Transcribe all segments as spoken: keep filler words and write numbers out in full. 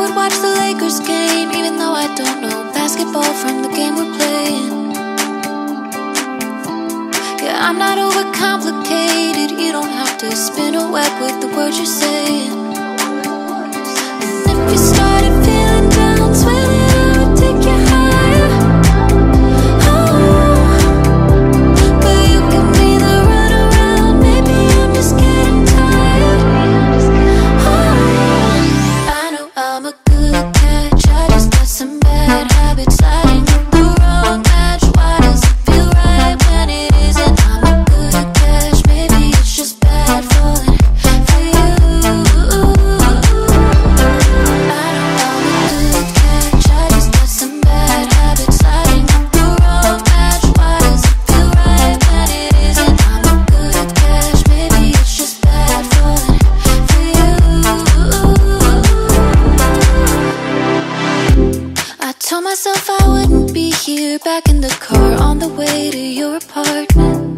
would watch the Lakers game, even though I don't know basketball from the game we're playing. Yeah, I'm not overcomplicated. You don't have to spin a web with the words you're saying. And if you started feeling down, swear that I would take you higher. Oh, but you give me the runaround. Maybe I'm just getting tired. Oh, I know I'm a good catch, I just got some bad habits. Lighting up the wrong match. Why does it feel right when it isn't? I'm a good catch, maybe it's just bad falling for you. I know I'm a good catch, I just got some bad habits. Lighting up the wrong match. Why does it feel right when it isn't? I'm a good catch, maybe it's just bad falling for you. I told myself I wouldn't be here, back in the car on the way to your apartment.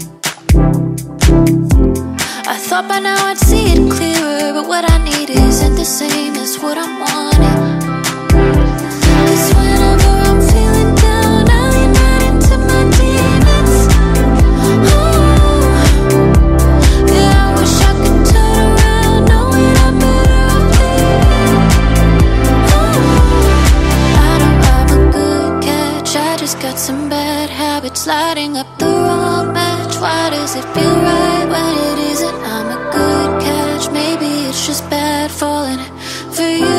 I thought by now I'd see it clearer, but what I need isn't the same as what I'm wanting. 'Cause whenever I'm feeling down, I lean right into my demons. Oh, yeah, I wish I could turn around, knowing I'm better off leaving. Oh, I know I'm a good catch, I just got some bad habits. Lighting up the wrong match. Why does it feel right when it isn't? I'm a good catch, maybe it's just bad falling for you.